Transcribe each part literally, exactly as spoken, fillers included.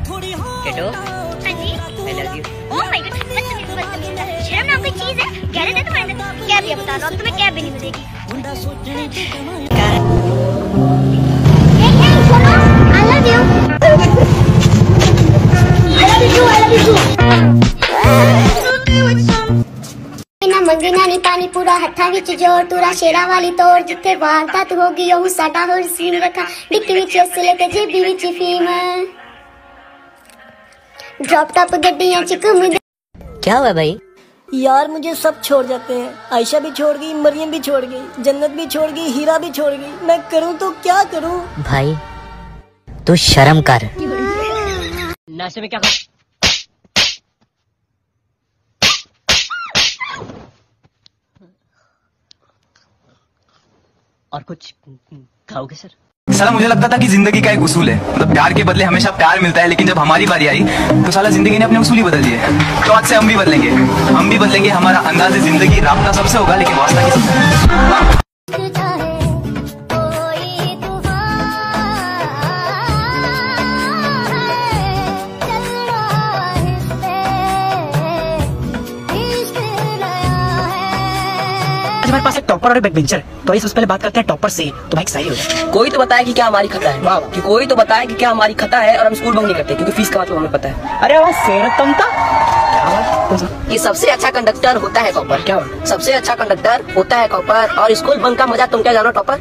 Keto, हाँ जी, I love you. Oh my god, बदतमीज बदतमीज, शर्म नाम की चीज है, गैरेज है तुम्हारे अंदर, कैब ये बता दो, अब तुम्हें कैब भी नहीं मिलेगी। I love you. I love you too, I love you too. ना मंगना नी पानी पूरा हट्ठा विच जोर तुरा शेरा वाली तोड़ जिथे वारदात होगी ओह साडा होर सीन रखा डिक्की विच असले ते जेबी विच फीम ड्रॉप टॉप गड्डियां च घूमदे। क्या हुआ भाई? यार मुझे सब छोड़ जाते हैं, आयशा भी छोड़ गई, मरियम भी छोड़ गई, जन्नत भी छोड़ गई, हीरा भी छोड़ गई, मैं करूं तो क्या करूं? भाई तू शर्म कर। नशे में क्या कर? और कुछ खाओगे सर? साला मुझे लगता था कि जिंदगी का एक उसूल है, मतलब प्यार के बदले हमेशा प्यार मिलता है, लेकिन जब हमारी बारी आई तो साला जिंदगी ने अपने उसूल ही बदल दिए। तो आज से हम भी बदलेंगे, हम भी बदलेंगे, हमारा अंदाज़े जिंदगी राब्ता सबसे होगा लेकिन वास्ता किसी। हमारे पास एक टॉपर और एक बैकबेंचर, तो इस पहले बात करते हैं टॉपर से। तो भाई सही हो जाए। कोई तो बताए कि क्या हमारी खता है, वाह, कि कोई तो बताए कि क्या हमारी खता है और हम स्कूल बंक नहीं करते क्योंकि फीस का मतलब हमें पता है। अरे वाह सेरतम था। कि सबसे अच्छा कंडक्टर होता है टॉपर। क्या? सबसे अच्छा कंडक्टर होता है टॉपर, और स्कूल बंक का मजा तुम क्या जानो टॉपर?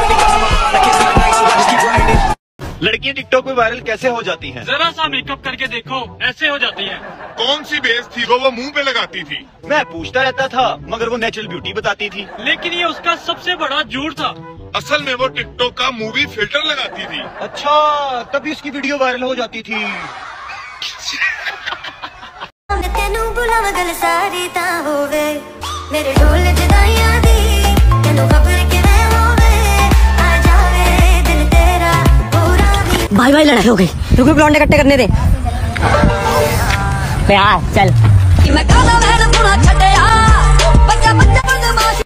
लड़कियां टिकटॉक पे वायरल कैसे हो जाती हैं? जरा सा मेकअप करके देखो, ऐसे हो जाती हैं। कौन सी बेस थी वो वो मुंह पे लगाती थी? मैं पूछता रहता था मगर वो नेचुरल ब्यूटी बताती थी। लेकिन ये उसका सबसे बड़ा झूठ था। असल में वो टिकटॉक का मूवी फिल्टर लगाती थी। अच्छा, तभी उसकी वीडियो वायरल हो जाती थी। मेरे ढोल जदाइयां दी तेनू खबर के मैं होवे आ जावे दिल तेरा पूरा भी। भाई भाई लड़ाई हो गई, रुको लौंडे इकट्ठे करने दे। प्यार चल। मैं काला महल पूरा छड्या बच्चा बच्चा बदमाश।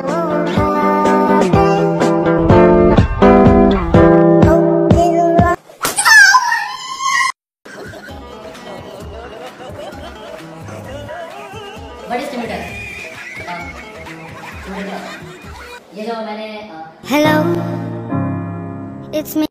What is Timothy? ये जो मैंने हेलो इट्स मी।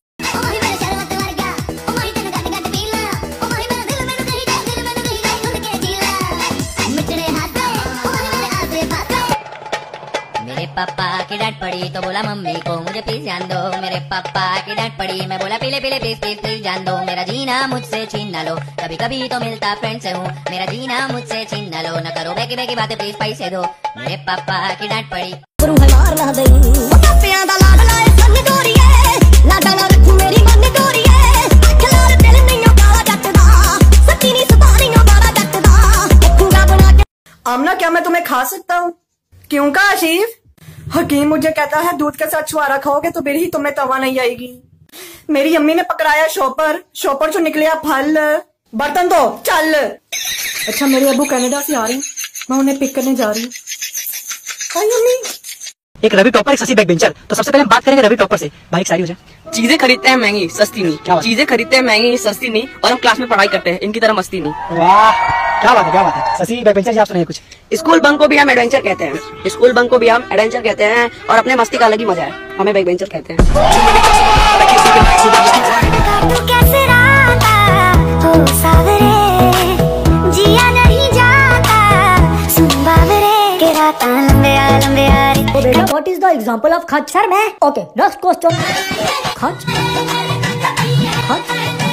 मेरे पापा की डांट पड़ी तो बोला मम्मी को मुझे प्लीज जान दो। मेरे पापा की डांट पड़ी, मैं बोला पीले पीले प्लीज प्लीज प्लीज जान दो। मेरा जीना मुझसे छीन ना लो, कभी कभी तो मिलता फ्रेंड से हूँ। मेरा जीना मुझसे छीन ना लो, न करो बेकी बेकी बातें प्लीज पैसे दो। मेरे पापा की डांट पड़ी। आमना क्या मैं तुम्हें खा सकता हूँ? क्यों का आशीफ? हकीम मुझे कहता है दूध के साथ छुआरा खाओगे तो मेरी ही तुम्हें तवा नहीं आएगी। मेरी अम्मी ने पकड़ाया शॉपर, शॉपर से निकलिया फल, बर्तन तो चल। अच्छा मेरे अबू कनाडा से आ रही, मैं उन्हें पिक करने जा रही हूँ। एक रवि टॉपर, एक शशि बैकबेंचर। तो सबसे पहले हम बात करेंगे रवि टॉपर से। भाई एक सारी हो जाए। चीजें खरीदते हैं महंगी सस्ती नहीं, चीजें खरीदते हैं महंगी सस्ती नहीं, और हम क्लास में पढ़ाई करते हैं इनकी तरह मस्ती नहीं। वाह क्या बात है, क्या बात है। शशि बैकबेंचर जी आप सुनाइए कुछ। स्कूल बंक को भी हम एडवेंचर कहते हैं, स्कूल बंक को भी हम एडवेंचर कहते हैं, और अपने मस्ती का अलग ही मजा है, हमें बैकबेंचर कहते हैं। What is the example of खच? सर मैं ओके नेक्स्ट क्वेश्चन। खच खच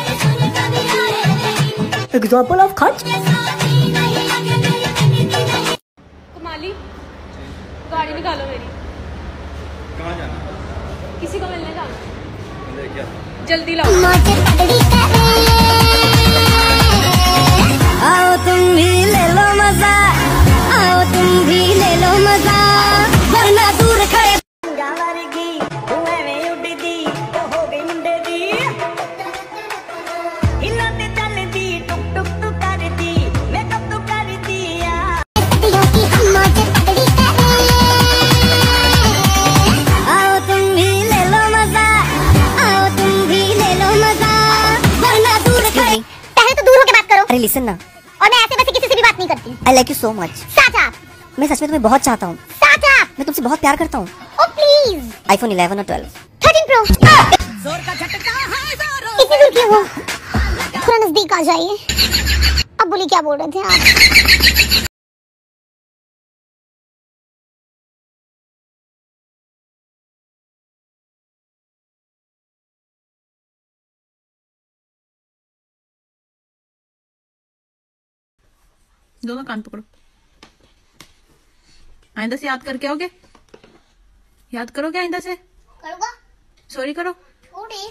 एग्जाम्पल ऑफ खच। कुमाली गाड़ी निकालो मेरी। कहाँ जाना? किसी को मिलने जाना। क्या? जल्दी लाओ। आओ तुम भी ले लो मजा, आओ तुम भी ले लो मजा, वरना दूर खड़े अरे लिसन ना, और मैं ऐसे वैसे किसी से भी बात नहीं करती। I like you so much. Shut up! मैं सच में तुम्हें बहुत चाहता हूँ। Shut up! मैं तुमसे बहुत प्यार करता हूँ। Oh please! आईफोन इलेवन और ट्वेल्व। Thirteen pro. इतनी दूर क्यों हो? थोड़ा नजदीक आ जाइए। अब बोली क्या बोल रहे थे आप? दोनों कान पकड़ो। आइंदा से याद करके आओगे? याद करोगे आइंदा से? करूँगा। सॉरी करो। थोड़ी।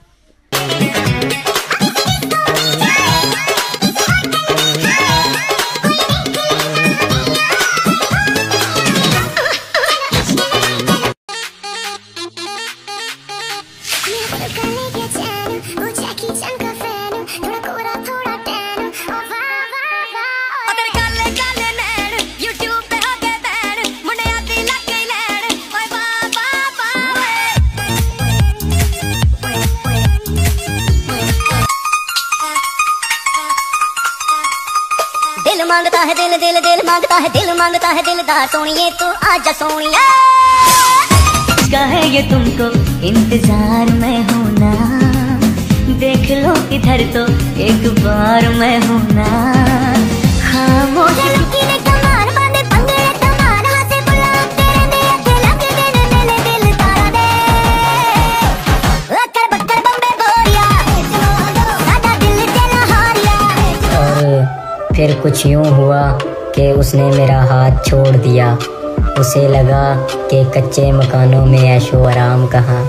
दिल मांगता है दिल दिल दिल मांगता है दिल मांगता है दिलदार सोनिए तू आजा सोनिया। का है ये तुमको इंतजार में हूँ ना, देख लो इधर तो एक बार मैं हूँ ना। खामोश फिर कुछ यूं हुआ कि उसने मेरा हाथ छोड़ दिया। उसे लगा कि कच्चे मकानों में ऐशो आराम कहाँ।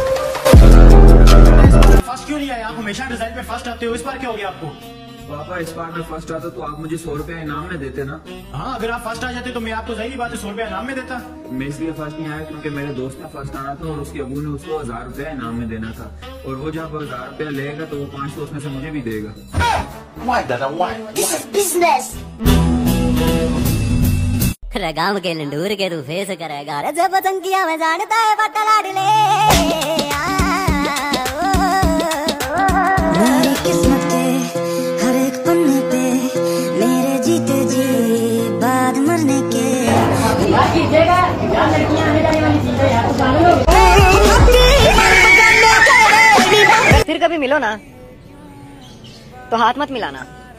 फर्स्ट क्यों नहीं आए आप? हमेशा रिजल्ट में फर्स्ट आते हो, इस बार क्या हो गया आपको? पापा इस बार में फर्स्ट आता तो आप मुझे सौ रुपया इनाम में देते ना। हाँ, अगर आप फर्स्ट आ जाते तो मैं आपको सही बात है सौ रुपया इनाम में देता। मैं इसलिए फर्स्ट नहीं आया क्योंकि मेरे दोस्त ने फर्स्ट आना था और उसके अबू ने उसको हजार रुपया इनाम में देना था, और वो जब हजार रुपया लेगा तो वो पाँच सौ उसमें से मुझे भी देगा। Why, Dada? Why? This is business. लगाम के लंडूर के तू फेस करेगा रे जब पसंद किया मैं जानता है पता लाड ले। मेरी किस्मत के हर एक पन्ने पे मेरे जीते जी बाद मरने के। फिर कभी मिलो ना तो हाथ मत मिलाना,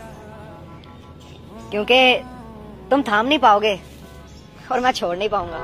क्योंकि तुम थाम नहीं पाओगे और मैं छोड़ नहीं पाऊंगा।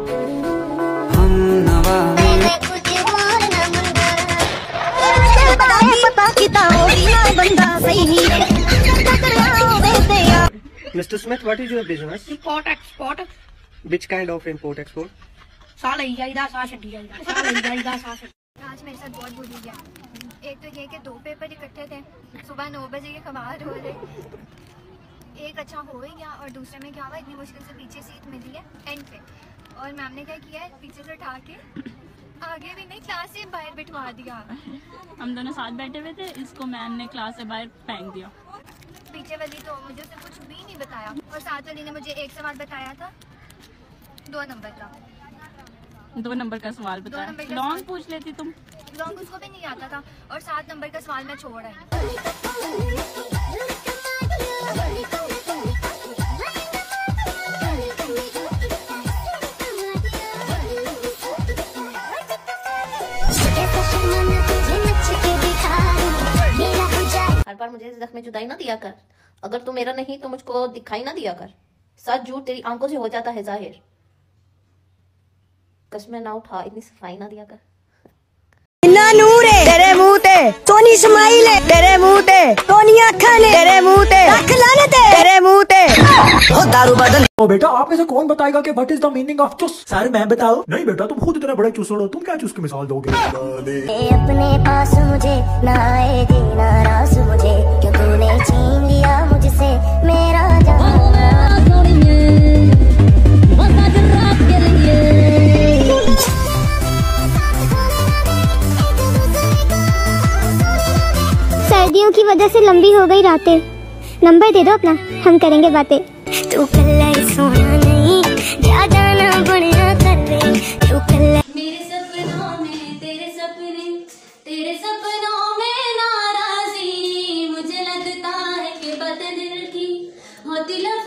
Mister Smith, what is your business? Import export. Which kind of import export? साल ही जाइदा सा छड्डी जाइदा साल ही जाइदा सा। आज मेरे साथ बहुत बुरी गया। एक तो ये कि दो पेपर इकट्ठे थे, सुबह नौ बजे के खबर हो रहे, एक अच्छा हो ही गया और दूसरे में क्या हुआ, इतनी मुश्किल से पीछे सीट मिली है एंड पे, और मैम ने क्या किया है पीछे से उठा के आगे भी नहीं क्लास से बाहर बिठवा दिया। हम दोनों साथ बैठे हुए थे, इसको मैम ने क्लास से बाहर फेंक दिया। पीछे वाली तो मुझे उसने कुछ भी नहीं बताया, और साथ वाली ने मुझे एक सवाल बताया था दो नंबर का दो नंबर का सवाल बताया। लॉन्ग पूछ लेती तुम। लॉन्ग उसको भी नहीं आता था, और सात नंबर का सवाल मैं छोड़ आई। हर बार मुझे जख्म में जुदाई ना दिया कर, अगर तू मेरा नहीं तो मुझको दिखाई ना दिया कर। सच झूठ तेरी आंखों से हो जाता है जाहिर, कसमें ना उठा, इतनी सफाई ना दिया कर। इन्ना नूर है तेरे मुंह ते, सोनी स्माइल है तेरे मुंह ते, सोनी आँखें ने तेरे मुंह ते, लाख लानत है तेरे मुंह ते। ओ दारू बदन। ओ बेटा, आप में से कौन बताएगा कि what is the meaning of चुस? सर मैं बताऊं? नहीं बेटा, तुम खुद इतने बड़े चुसड़ हो, तुम क्या चुस की मिसाल दोगे? अपने पास मुझे ना आए देना रास मुझे, क्यों तूने छीन लिया मुझसे मेरा जान। सर्दियों की वजह से लंबी हो गई रातें, नंबर दे दो अपना, हम करेंगे बातें। तू कल्ला सोना नहीं जा जाना बढ़िया कर दे, तू कल्ला। मेरे सपनों में तेरे सपने, तेरे सपनों में नाराजी, मुझे लगता है कि दिल